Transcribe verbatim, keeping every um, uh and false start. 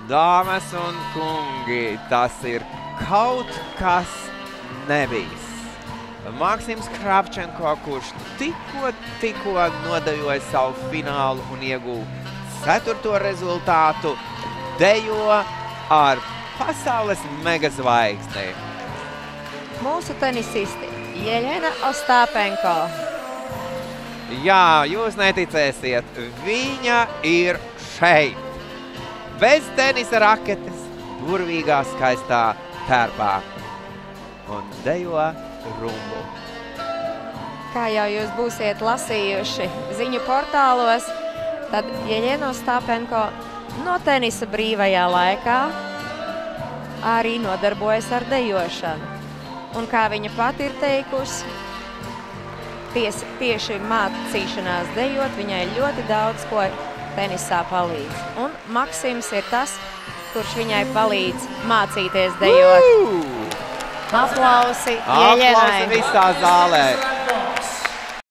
Dāmas un kungi, tas ir kaut kas nebijis. Maksims Kravčenko, kurš tikko, tikko nodejoja savu finālu un ieguva ceturto rezultātu, dejo ar pasaules megazvaigzni. Mūsu tenisisti Jeļena Ostāpenko. Jā, jūs neticēsiet, viņa ir šeit. Bez tenisa raketes, burvīgā skaistā tērpā. Un dejo rumbu. Kā jau jūs būsiet lasījuši ziņu portālos, tad Jeļena Ostāpenko no tenisa brīvajā laikā arī nodarbojas ar dejošanu. Un kā viņa pati ir teikusi, ties, tieši mācīšanās dejot viņai ļoti daudz ko tenisā palīdz. Un Maksims ir tas, kurš viņai palīdz mācīties dejot. Woo! Aplausi Aplausi Jeļenai. visā zālē.